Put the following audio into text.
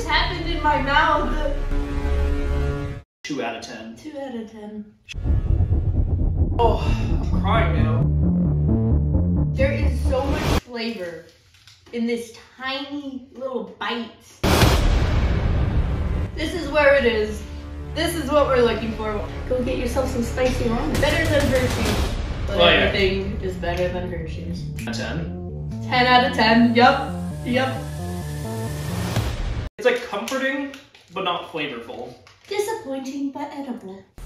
happened in my mouth? 2 out of 10. 2 out of 10. Oh, I'm crying now. There is so much flavor in this tiny little bite. This is where it is. This is what we're looking for. Go get yourself some spicy ramen. Better than Hershey's. But everything is better than Hershey's. 10. 10 out of 10. Yup. Yup. It's like comforting, but not flavorful. Disappointing but edible.